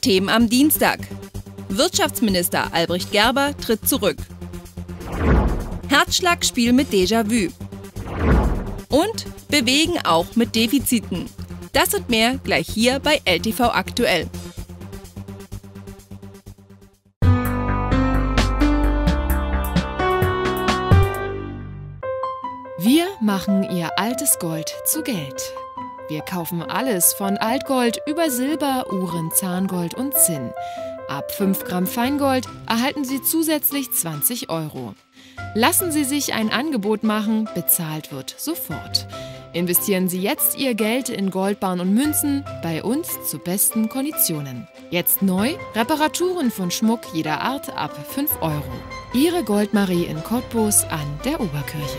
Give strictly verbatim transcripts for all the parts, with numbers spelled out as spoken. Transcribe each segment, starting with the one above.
Themen am Dienstag. Wirtschaftsminister Albrecht Gerber tritt zurück. Herzschlagspiel mit Déjà-vu. Und bewegen auch mit Defiziten. Das und mehr gleich hier bei L T V aktuell. Wir machen Ihr altes Gold zu Geld. Wir kaufen alles von Altgold über Silber, Uhren, Zahngold und Zinn. Ab fünf Gramm Feingold erhalten Sie zusätzlich zwanzig Euro. Lassen Sie sich ein Angebot machen, bezahlt wird sofort. Investieren Sie jetzt Ihr Geld in Goldbarren und Münzen, bei uns zu besten Konditionen. Jetzt neu, Reparaturen von Schmuck jeder Art ab fünf Euro. Ihre Goldmarie in Cottbus an der Oberkirche.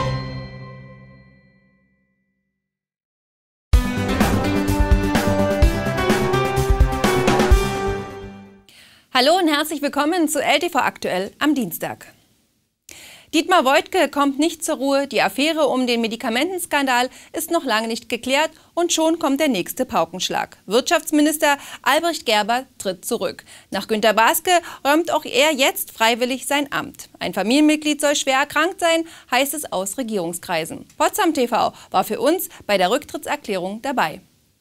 Hallo und herzlich willkommen zu L T V aktuell am Dienstag. Dietmar Woidke kommt nicht zur Ruhe, die Affäre um den Medikamentenskandal ist noch lange nicht geklärt und schon kommt der nächste Paukenschlag. Wirtschaftsminister Albrecht Gerber tritt zurück. Nach Günter Baske räumt auch er jetzt freiwillig sein Amt. Ein Familienmitglied soll schwer erkrankt sein, heißt es aus Regierungskreisen. Potsdam T V war für uns bei der Rücktrittserklärung dabei.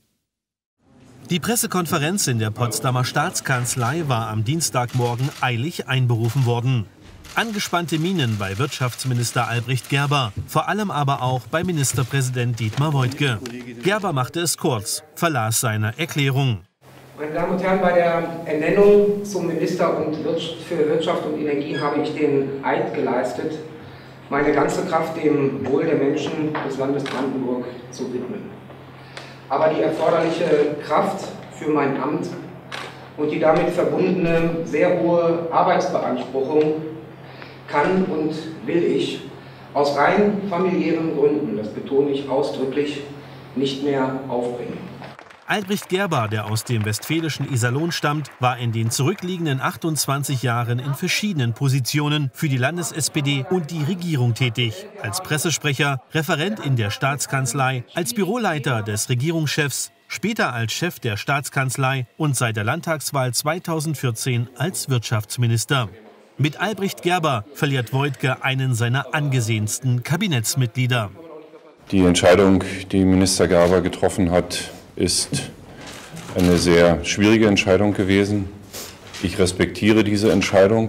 Die Pressekonferenz in der Potsdamer Staatskanzlei war am Dienstagmorgen eilig einberufen worden. Angespannte Mienen bei Wirtschaftsminister Albrecht Gerber, vor allem aber auch bei Ministerpräsident Dietmar Woidke. Gerber machte es kurz, verlas seine Erklärung. Meine Damen und Herren, bei der Ernennung zum Minister für Wirtschaft und Energie habe ich den Eid geleistet, meine ganze Kraft dem Wohl der Menschen des Landes Brandenburg zu widmen. Aber die erforderliche Kraft für mein Amt und die damit verbundene sehr hohe Arbeitsbeanspruchung kann und will ich aus rein familiären Gründen, das betone ich ausdrücklich, nicht mehr aufbringen. Albrecht Gerber, der aus dem westfälischen Iserlohn stammt, war in den zurückliegenden achtundzwanzig Jahren in verschiedenen Positionen für die Landes-S P D und die Regierung tätig. Als Pressesprecher, Referent in der Staatskanzlei, als Büroleiter des Regierungschefs, später als Chef der Staatskanzlei und seit der Landtagswahl zweitausendvierzehn als Wirtschaftsminister. Mit Albrecht Gerber verliert Woidke einen seiner angesehensten Kabinettsmitglieder. Die Entscheidung, die Minister Gerber getroffen hat, ist eine sehr schwierige Entscheidung gewesen. Ich respektiere diese Entscheidung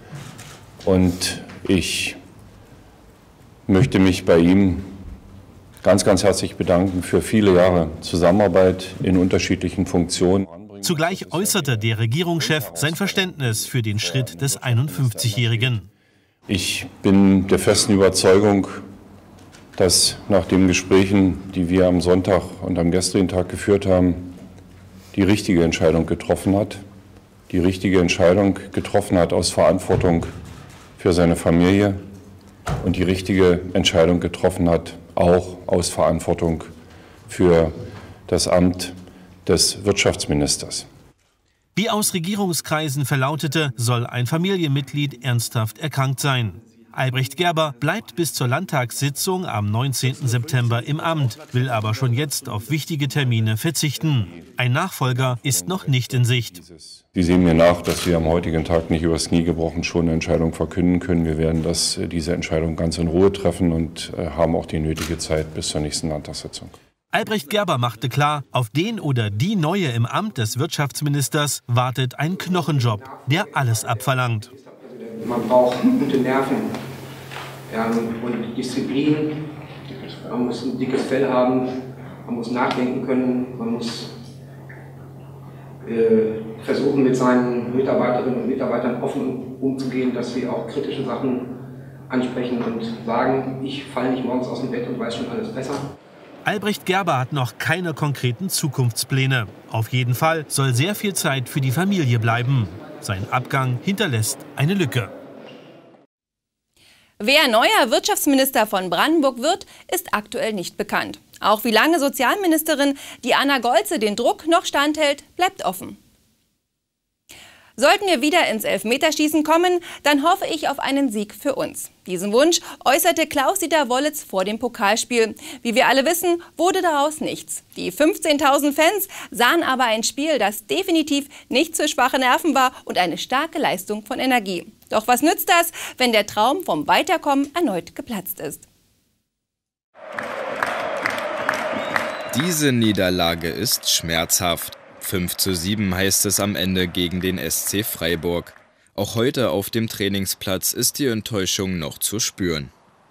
und ich möchte mich bei ihm ganz, ganz herzlich bedanken für viele Jahre Zusammenarbeit in unterschiedlichen Funktionen. Zugleich äußerte der Regierungschef sein Verständnis für den Schritt des einundfünfzigjährigen. Ich bin der festen Überzeugung, dass nach den Gesprächen, die wir am Sonntag und am gestrigen Tag geführt haben, die richtige Entscheidung getroffen hat. Die richtige Entscheidung getroffen hat aus Verantwortung für seine Familie und die richtige Entscheidung getroffen hat auch aus Verantwortung für das Amt des Wirtschaftsministers. Wie aus Regierungskreisen verlautete, soll ein Familienmitglied ernsthaft erkrankt sein. Albrecht Gerber bleibt bis zur Landtagssitzung am neunzehnten September im Amt, will aber schon jetzt auf wichtige Termine verzichten. Ein Nachfolger ist noch nicht in Sicht. Sie sehen mir nach, dass wir am heutigen Tag nicht übers Knie gebrochen schon eine Entscheidung verkünden können. Wir werden das, diese Entscheidung ganz in Ruhe treffen und haben auch die nötige Zeit bis zur nächsten Landtagssitzung. Albrecht Gerber machte klar, auf den oder die Neue im Amt des Wirtschaftsministers wartet ein Knochenjob, der alles abverlangt. Man braucht gute Nerven, ja, und Disziplin, man muss ein dickes Fell haben, man muss nachdenken können, man muss äh, versuchen, mit seinen Mitarbeiterinnen und Mitarbeitern offen umzugehen, dass wir auch kritische Sachen ansprechen und sagen, ich falle nicht morgens aus dem Bett und weiß schon alles besser. Albrecht Gerber hat noch keine konkreten Zukunftspläne. Auf jeden Fall soll sehr viel Zeit für die Familie bleiben. Sein Abgang hinterlässt eine Lücke. Wer neuer Wirtschaftsminister von Brandenburg wird, ist aktuell nicht bekannt. Auch wie lange Sozialministerin Diana Golze den Druck noch standhält, bleibt offen. Sollten wir wieder ins Elfmeterschießen kommen, dann hoffe ich auf einen Sieg für uns. Diesen Wunsch äußerte Klaus-Dieter Wollitz vor dem Pokalspiel. Wie wir alle wissen, wurde daraus nichts. Die fünfzehntausend Fans sahen aber ein Spiel, das definitiv nicht für schwache Nerven war und eine starke Leistung von Energie. Doch was nützt das, wenn der Traum vom Weiterkommen erneut geplatzt ist? Diese Niederlage ist schmerzhaft. fünf zu sieben heißt es am Ende gegen den S C Freiburg. Auch heute auf dem Trainingsplatz ist die Enttäuschung noch zu spüren.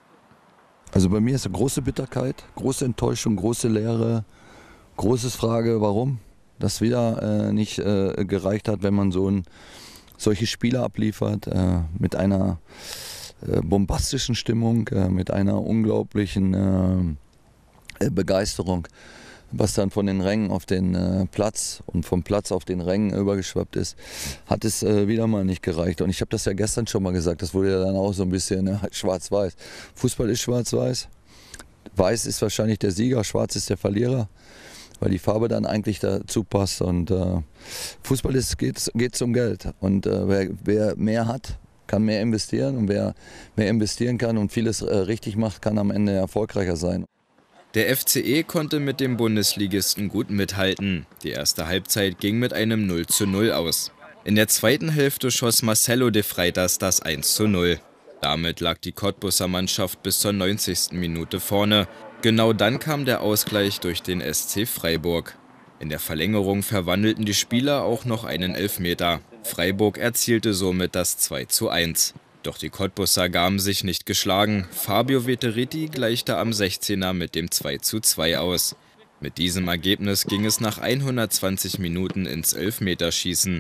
Also bei mir ist eine große Bitterkeit, große Enttäuschung, große Leere, großes Frage, warum das wieder äh, nicht äh, gereicht hat, wenn man so ein, solche Spiele abliefert, äh, mit einer äh, bombastischen Stimmung, äh, mit einer unglaublichen äh, Begeisterung, was dann von den Rängen auf den äh, Platz und vom Platz auf den Rängen übergeschwappt ist, hat es äh, wieder mal nicht gereicht. Und ich habe das ja gestern schon mal gesagt, das wurde ja dann auch so ein bisschen äh, schwarz-weiß. Fußball ist schwarz-weiß, weiß ist wahrscheinlich der Sieger, schwarz ist der Verlierer, weil die Farbe dann eigentlich dazu passt. Und äh, Fußball ist, geht, geht um Geld. Und äh, wer, wer mehr hat, kann mehr investieren. Und wer mehr investieren kann und vieles äh, richtig macht, kann am Ende erfolgreicher sein. Der F C E konnte mit dem Bundesligisten gut mithalten. Die erste Halbzeit ging mit einem null zu null aus. In der zweiten Hälfte schoss Marcelo de Freitas das eins zu null. Damit lag die Cottbuser Mannschaft bis zur neunzigsten Minute vorne. Genau dann kam der Ausgleich durch den S C Freiburg. In der Verlängerung verwandelten die Spieler auch noch einen Elfmeter. Freiburg erzielte somit das zwei zu eins. Doch die Cottbuser gaben sich nicht geschlagen. Fabio Veteriti gleichte am sechzehner mit dem zwei zu zwei aus. Mit diesem Ergebnis ging es nach hundertzwanzig Minuten ins Elfmeterschießen.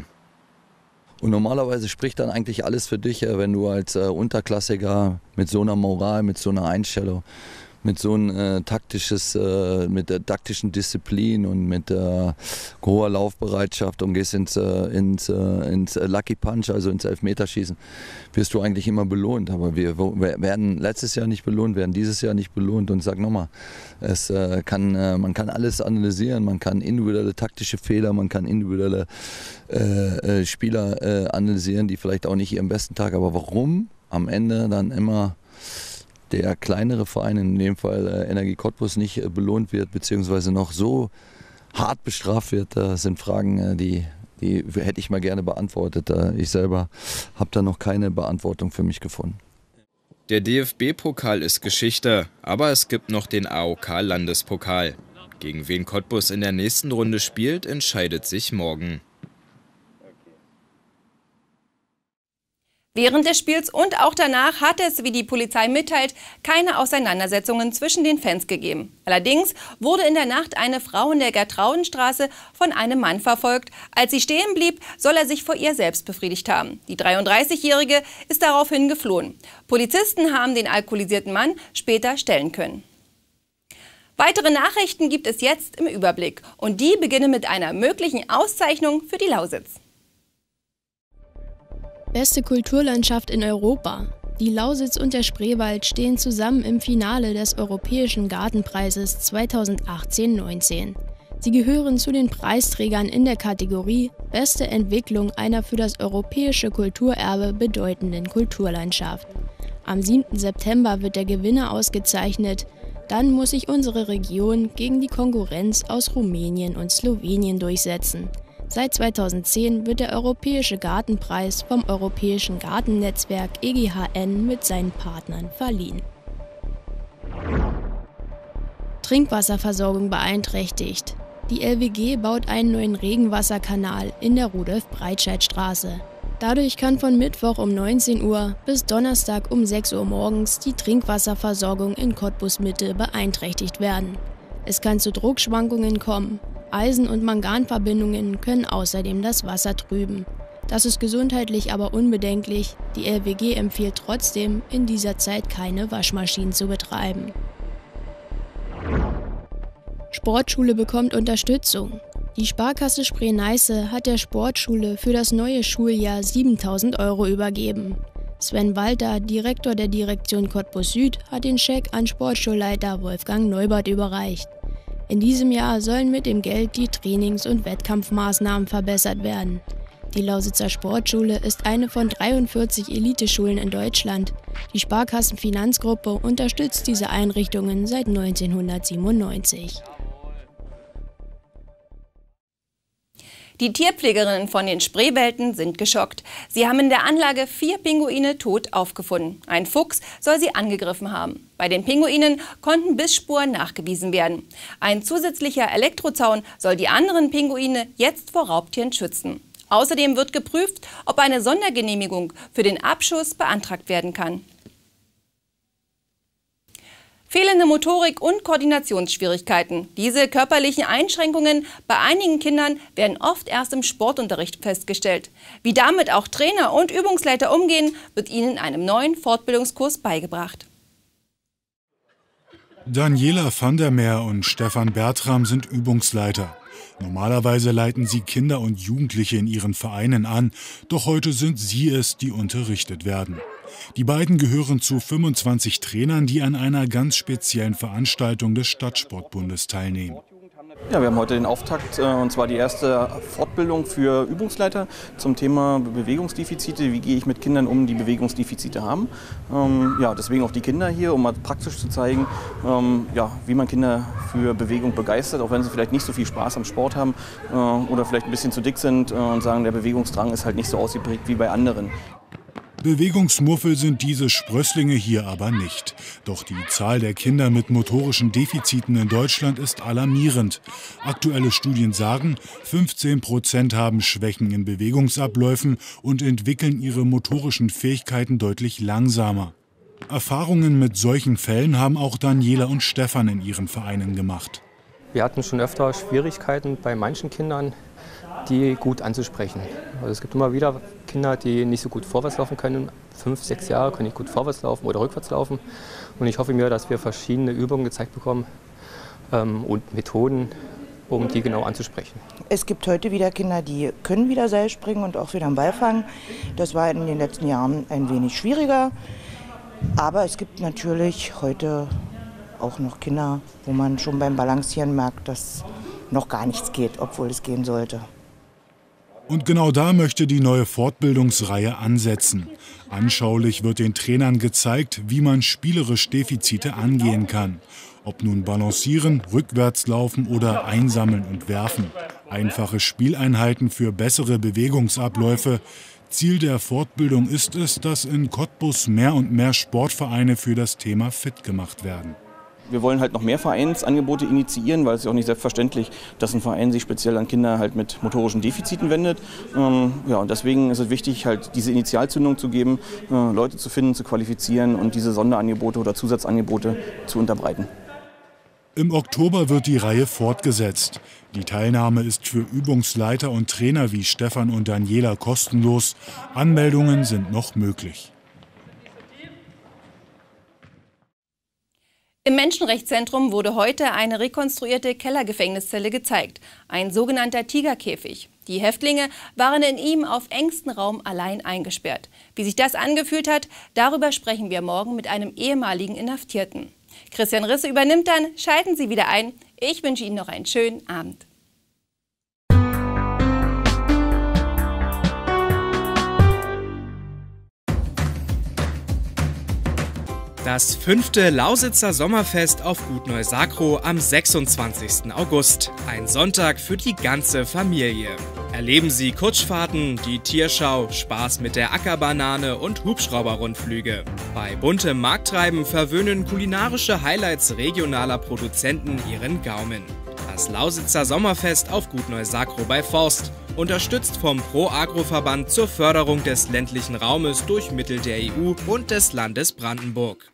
Und normalerweise spricht dann eigentlich alles für dich, wenn du als Unterklassiker mit so einer Moral, mit so einer Einstellung, mit so einem äh, taktisches, äh, mit der taktischen Disziplin und mit äh, hoher Laufbereitschaft und gehst ins, äh, ins, äh, ins Lucky Punch, also ins Elfmeterschießen, wirst du eigentlich immer belohnt. Aber wir, wir werden letztes Jahr nicht belohnt, werden dieses Jahr nicht belohnt. Und sag nochmal, es äh, kann, äh, man kann alles analysieren, man kann individuelle taktische Fehler, man kann individuelle äh, äh, Spieler äh, analysieren, die vielleicht auch nicht ihren besten Tag, aber warum am Ende dann immer der kleinere Verein, in dem Fall äh, Energie Cottbus, nicht äh, belohnt wird, beziehungsweise noch so hart bestraft wird, das sind Fragen, äh, die, die hätte ich mal gerne beantwortet. Äh, ich selber habe da noch keine Beantwortung für mich gefunden. Der D F B-Pokal ist Geschichte, aber es gibt noch den A O K-Landespokal. Gegen wen Cottbus in der nächsten Runde spielt, entscheidet sich morgen. Während des Spiels und auch danach hat es, wie die Polizei mitteilt, keine Auseinandersetzungen zwischen den Fans gegeben. Allerdings wurde in der Nacht eine Frau in der Gertraudenstraße von einem Mann verfolgt. Als sie stehen blieb, soll er sich vor ihr selbst befriedigt haben. Die dreiunddreißigjährige ist daraufhin geflohen. Polizisten haben den alkoholisierten Mann später stellen können. Weitere Nachrichten gibt es jetzt im Überblick. Und die beginnen mit einer möglichen Auszeichnung für die Lausitz. Beste Kulturlandschaft in Europa. Die Lausitz und der Spreewald stehen zusammen im Finale des Europäischen Gartenpreises zweitausendachtzehn neunzehn. Sie gehören zu den Preisträgern in der Kategorie Beste Entwicklung einer für das europäische Kulturerbe bedeutenden Kulturlandschaft. Am siebten September wird der Gewinner ausgezeichnet. Dann muss sich unsere Region gegen die Konkurrenz aus Rumänien und Slowenien durchsetzen. Seit zweitausendzehn wird der Europäische Gartenpreis vom Europäischen Gartennetzwerk E G H N mit seinen Partnern verliehen. Trinkwasserversorgung beeinträchtigt. Die L W G baut einen neuen Regenwasserkanal in der Rudolf-Breitscheid-Straße. Dadurch kann von Mittwoch um neunzehn Uhr bis Donnerstag um sechs Uhr morgens die Trinkwasserversorgung in Cottbus-Mitte beeinträchtigt werden. Es kann zu Druckschwankungen kommen. Eisen- und Manganverbindungen können außerdem das Wasser trüben. Das ist gesundheitlich aber unbedenklich. Die L W G empfiehlt trotzdem, in dieser Zeit keine Waschmaschinen zu betreiben. Sportschule bekommt Unterstützung. Die Sparkasse Spree-Neiße hat der Sportschule für das neue Schuljahr siebentausend Euro übergeben. Sven Walter, Direktor der Direktion Cottbus Süd, hat den Scheck an Sportschulleiter Wolfgang Neubert überreicht. In diesem Jahr sollen mit dem Geld die Trainings- und Wettkampfmaßnahmen verbessert werden. Die Lausitzer Sportschule ist eine von dreiundvierzig Eliteschulen in Deutschland. Die Sparkassenfinanzgruppe unterstützt diese Einrichtungen seit neunzehnhundertsiebenundneunzig. Die Tierpflegerinnen von den Spreewelten sind geschockt. Sie haben in der Anlage vier Pinguine tot aufgefunden. Ein Fuchs soll sie angegriffen haben. Bei den Pinguinen konnten Bissspuren nachgewiesen werden. Ein zusätzlicher Elektrozaun soll die anderen Pinguine jetzt vor Raubtieren schützen. Außerdem wird geprüft, ob eine Sondergenehmigung für den Abschuss beantragt werden kann. Fehlende Motorik und Koordinationsschwierigkeiten. Diese körperlichen Einschränkungen bei einigen Kindern werden oft erst im Sportunterricht festgestellt. Wie damit auch Trainer und Übungsleiter umgehen, wird ihnen in einem neuen Fortbildungskurs beigebracht. Daniela van der Meer und Stefan Bertram sind Übungsleiter. Normalerweise leiten sie Kinder und Jugendliche in ihren Vereinen an, doch heute sind sie es, die unterrichtet werden. Die beiden gehören zu fünfundzwanzig Trainern, die an einer ganz speziellen Veranstaltung des Stadtsportbundes teilnehmen. Ja, wir haben heute den Auftakt, und zwar die erste Fortbildung für Übungsleiter zum Thema Bewegungsdefizite. Wie gehe ich mit Kindern um, die Bewegungsdefizite haben? Ähm, ja, deswegen auch die Kinder hier, um mal praktisch zu zeigen, ähm, ja, wie man Kinder für Bewegung begeistert, auch wenn sie vielleicht nicht so viel Spaß am Sport haben äh, oder vielleicht ein bisschen zu dick sind äh, und sagen, der Bewegungsdrang ist halt nicht so ausgeprägt wie bei anderen. Bewegungsmuffel sind diese Sprösslinge hier aber nicht. Doch die Zahl der Kinder mit motorischen Defiziten in Deutschland ist alarmierend. Aktuelle Studien sagen, fünfzehn Prozent haben Schwächen in Bewegungsabläufen und entwickeln ihre motorischen Fähigkeiten deutlich langsamer. Erfahrungen mit solchen Fällen haben auch Daniela und Stefan in ihren Vereinen gemacht. Wir hatten schon öfter Schwierigkeiten bei manchen Kindern, die gut anzusprechen. Also es gibt immer wieder Kinder, die nicht so gut vorwärts laufen können. Fünf, sechs Jahre können nicht gut vorwärts laufen oder rückwärts laufen. Und ich hoffe mir, dass wir verschiedene Übungen gezeigt bekommen ähm, und Methoden, um die genau anzusprechen. Es gibt heute wieder Kinder, die können wieder Seil springen und auch wieder am Ball fangen. Das war in den letzten Jahren ein wenig schwieriger. Aber es gibt natürlich heute auch noch Kinder, wo man schon beim Balancieren merkt, dass noch gar nichts geht, obwohl es gehen sollte. Und genau da möchte die neue Fortbildungsreihe ansetzen. Anschaulich wird den Trainern gezeigt, wie man spielerisch Defizite angehen kann. Ob nun Balancieren, rückwärts laufen oder einsammeln und werfen. Einfache Spieleinheiten für bessere Bewegungsabläufe. Ziel der Fortbildung ist es, dass in Cottbus mehr und mehr Sportvereine für das Thema fit gemacht werden. Wir wollen halt noch mehr Vereinsangebote initiieren, weil es ist ja auch nicht selbstverständlich, dass ein Verein sich speziell an Kinder halt mit motorischen Defiziten wendet. Ähm, ja, und deswegen ist es wichtig, halt diese Initialzündung zu geben, äh, Leute zu finden, zu qualifizieren und diese Sonderangebote oder Zusatzangebote zu unterbreiten. Im Oktober wird die Reihe fortgesetzt. Die Teilnahme ist für Übungsleiter und Trainer wie Stefan und Daniela kostenlos. Anmeldungen sind noch möglich. Im Menschenrechtszentrum wurde heute eine rekonstruierte Kellergefängniszelle gezeigt, ein sogenannter Tigerkäfig. Die Häftlinge waren in ihm auf engstem Raum allein eingesperrt. Wie sich das angefühlt hat, darüber sprechen wir morgen mit einem ehemaligen Inhaftierten. Christian Risse übernimmt dann, schalten Sie wieder ein. Ich wünsche Ihnen noch einen schönen Abend. Das fünfte Lausitzer Sommerfest auf Gut Neu-Sacrow am sechsundzwanzigsten August. Ein Sonntag für die ganze Familie. Erleben Sie Kutschfahrten, die Tierschau, Spaß mit der Ackerbanane und Hubschrauberrundflüge. Bei buntem Markttreiben verwöhnen kulinarische Highlights regionaler Produzenten Ihren Gaumen. Das Lausitzer Sommerfest auf Gut Neu-Sacrow bei Forst. Unterstützt vom Pro-Agro-Verband zur Förderung des ländlichen Raumes durch Mittel der E U und des Landes Brandenburg.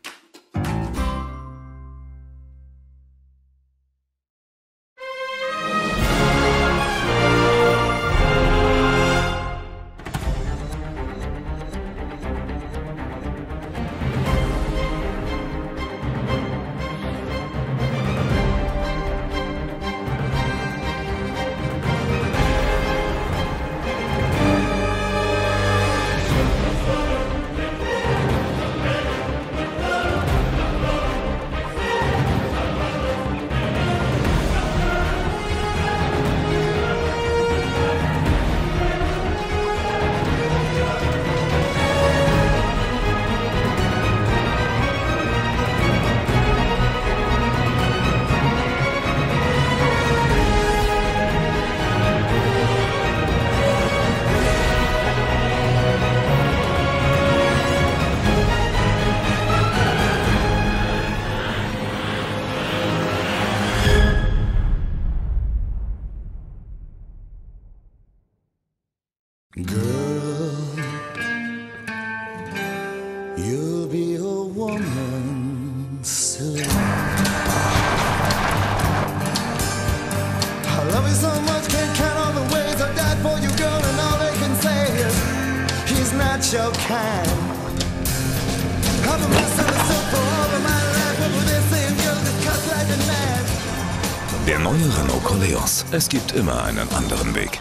your kind. I've been misunderstood for all of my life, but with this same girl that cuts like a knife. Der neue Renault Koleos. Es gibt immer einen anderen Weg.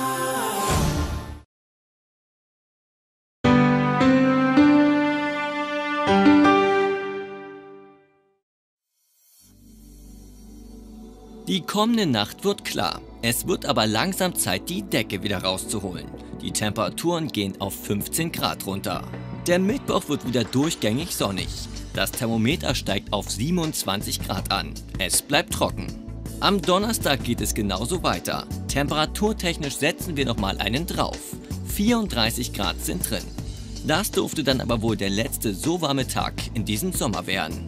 Die kommende Nacht wird klar. Es wird aber langsam Zeit, die Decke wieder rauszuholen. Die Temperaturen gehen auf fünfzehn Grad runter. Der Mittwoch wird wieder durchgängig sonnig. Das Thermometer steigt auf siebenundzwanzig Grad an. Es bleibt trocken. Am Donnerstag geht es genauso weiter. Temperaturtechnisch setzen wir nochmal einen drauf. vierunddreißig Grad sind drin. Das dürfte dann aber wohl der letzte so warme Tag in diesem Sommer werden.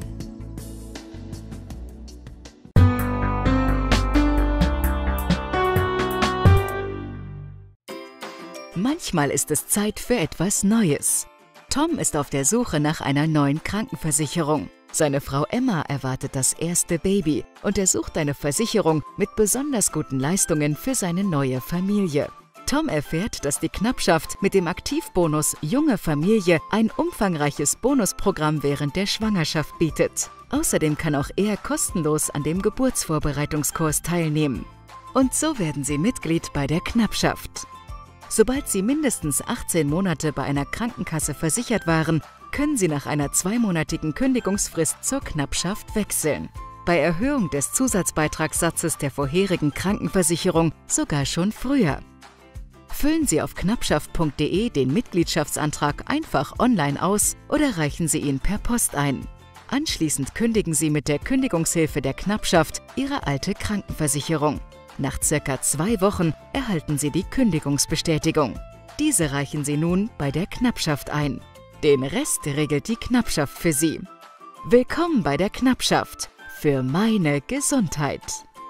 Manchmal ist es Zeit für etwas Neues. Tom ist auf der Suche nach einer neuen Krankenversicherung. Seine Frau Emma erwartet das erste Baby und er sucht eine Versicherung mit besonders guten Leistungen für seine neue Familie. Tom erfährt, dass die Knappschaft mit dem Aktivbonus Junge Familie ein umfangreiches Bonusprogramm während der Schwangerschaft bietet. Außerdem kann auch er kostenlos an dem Geburtsvorbereitungskurs teilnehmen. Und so werden sie Mitglied bei der Knappschaft. Sobald Sie mindestens achtzehn Monate bei einer Krankenkasse versichert waren, können Sie nach einer zweimonatigen Kündigungsfrist zur Knappschaft wechseln. Bei Erhöhung des Zusatzbeitragssatzes der vorherigen Krankenversicherung sogar schon früher. Füllen Sie auf knappschaft punkt de den Mitgliedschaftsantrag einfach online aus oder reichen Sie ihn per Post ein. Anschließend kündigen Sie mit der Kündigungshilfe der Knappschaft Ihre alte Krankenversicherung. Nach circa zwei Wochen erhalten Sie die Kündigungsbestätigung. Diese reichen Sie nun bei der Knappschaft ein. Den Rest regelt die Knappschaft für Sie. Willkommen bei der Knappschaft. Für meine Gesundheit.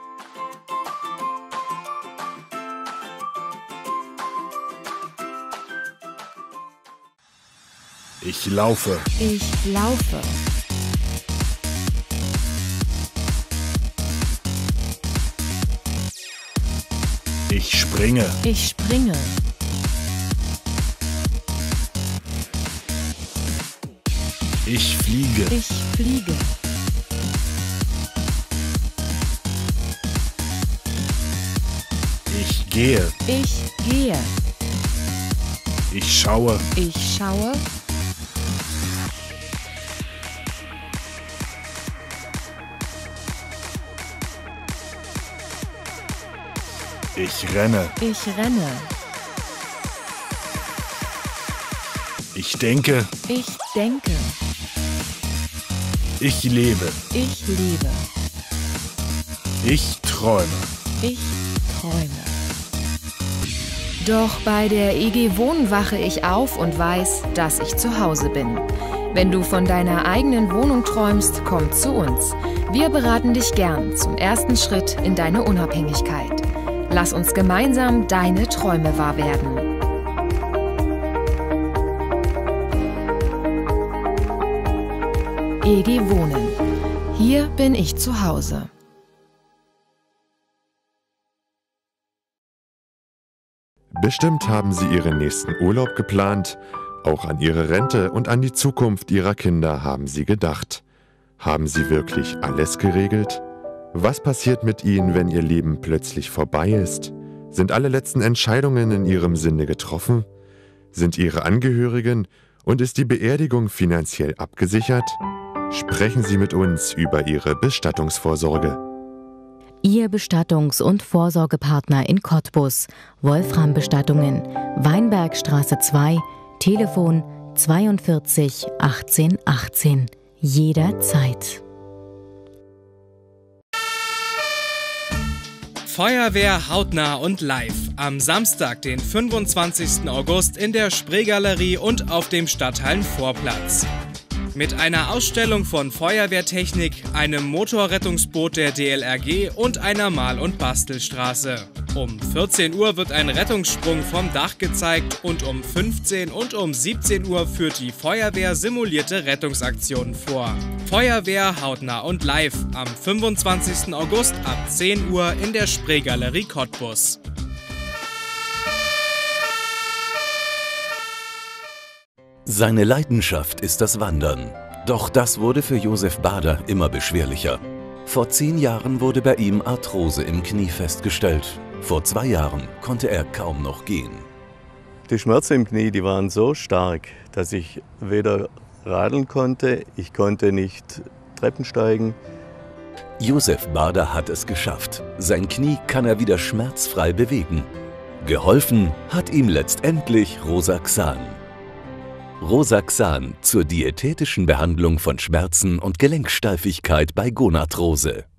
Ich laufe. Ich laufe. Ich springe. Ich springe. Ich fliege. Ich fliege. Ich gehe. Ich gehe. Ich schaue. Ich schaue. Ich renne. Ich renne. Ich denke. Ich denke. Ich lebe. Ich lebe. Ich träume. Ich träume. Doch bei der E G Wohnen wache ich auf und weiß, dass ich zu Hause bin. Wenn du von deiner eigenen Wohnung träumst, komm zu uns. Wir beraten dich gern zum ersten Schritt in deine Unabhängigkeit. Lass uns gemeinsam deine Träume wahr werden. E G Wohnen. Hier bin ich zu Hause. Bestimmt haben Sie Ihren nächsten Urlaub geplant. Auch an Ihre Rente und an die Zukunft Ihrer Kinder haben Sie gedacht. Haben Sie wirklich alles geregelt? Was passiert mit Ihnen, wenn Ihr Leben plötzlich vorbei ist? Sind alle letzten Entscheidungen in Ihrem Sinne getroffen? Sind Ihre Angehörigen und ist die Beerdigung finanziell abgesichert? Sprechen Sie mit uns über Ihre Bestattungsvorsorge. Ihr Bestattungs- und Vorsorgepartner in Cottbus, Wolfram Bestattungen, Weinbergstraße zwei, Telefon zweiundvierzig achtzehn achtzehn. Jederzeit. Feuerwehr hautnah und live am Samstag, den fünfundzwanzigsten August in der Spreegalerie und auf dem Stadthallenvorplatz. Mit einer Ausstellung von Feuerwehrtechnik, einem Motorrettungsboot der D L R G und einer Mal- und Bastelstraße. Um vierzehn Uhr wird ein Rettungssprung vom Dach gezeigt und um fünfzehn und um siebzehn Uhr führt die Feuerwehr simulierte Rettungsaktionen vor. Feuerwehr hautnah und live am fünfundzwanzigsten August ab zehn Uhr in der Spreegalerie Cottbus. Seine Leidenschaft ist das Wandern. Doch das wurde für Josef Bader immer beschwerlicher. Vor zehn Jahren wurde bei ihm Arthrose im Knie festgestellt. Vor zwei Jahren konnte er kaum noch gehen. Die Schmerzen im Knie, die waren so stark, dass ich weder radeln konnte, ich konnte nicht Treppen steigen. Josef Bader hat es geschafft. Sein Knie kann er wieder schmerzfrei bewegen. Geholfen hat ihm letztendlich Rosaxan. Rosaxan zur diätetischen Behandlung von Schmerzen und Gelenksteifigkeit bei Gonarthrose.